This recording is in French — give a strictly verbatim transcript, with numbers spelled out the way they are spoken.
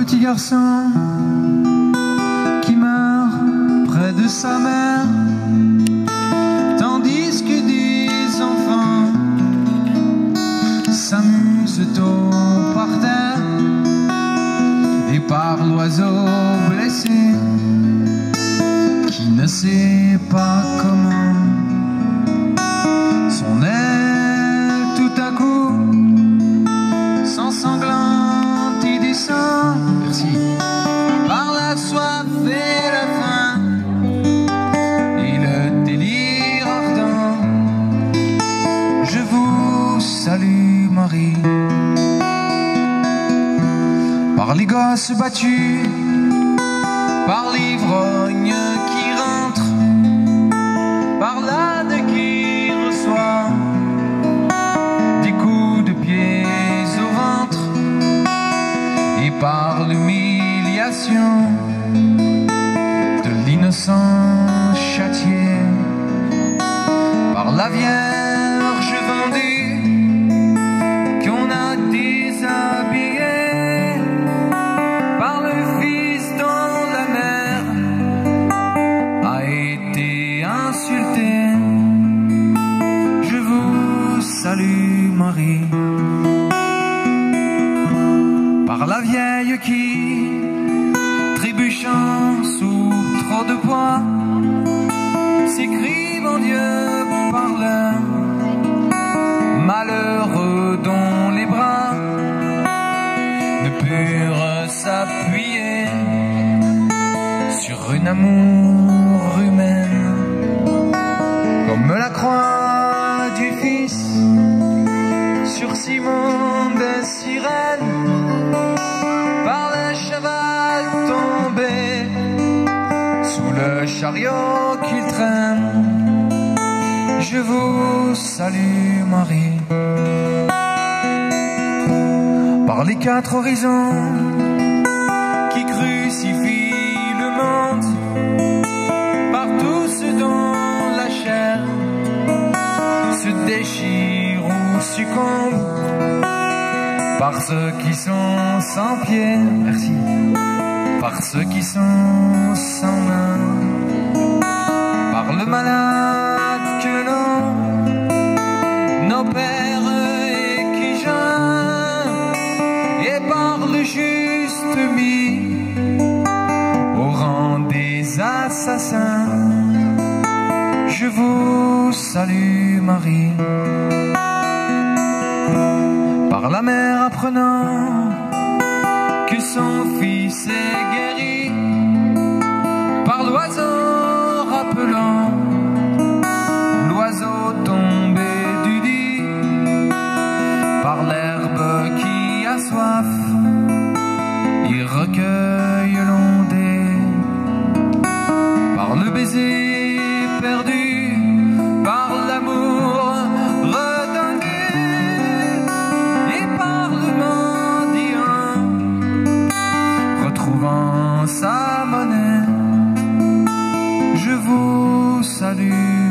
petit garçon qui meurt près de sa mère, tandis que des enfants s'amusent au parterre et par l'oiseau blessé qui ne sait pas comment son aile tout à coup s'ensanglante et descend. Merci. Par la soif et la faim et le délire ardent, je vous salue Marie. Par les gosses battus, par l'ivrogne qui rentre, par l'âne qui reçoit des coups de pied au ventre, et par l'humiliation de l'innocent châtié, par la Vierge vendue qu'on a déshabillée, par le Fils dont la mère a été insultée. Je vous salue Marie. Par la vieille qui, trébuchant sous trop de poids, s'écrie en Dieu par l'heure, malheureux dont les bras ne purent s'appuyer sur une amour humaine, comme la croix du Fils sur Simon des sirènes, par le cheval tombé sous le chariot qu'il traîne. Je vous salue Marie. Par les quatre horizons qui crucifient le monde, par tous ceux dont la chair se déchire ou succombe, par ceux qui sont sans pied, merci, par ceux qui sont sans main, par le malade que l'on opère et qui geint, et par le juste mis au rang des assassins. Je vous salue Marie. Par la mère apprenant que son fils est guéri, par l'oiseau rappelant l'oiseau tombé du lit, par l'herbe qui a soif et recueille l'ondée, par le baiser perdu, par l'amour redonné, et par le mendiant retrouvant sa monnaie. Je vous salue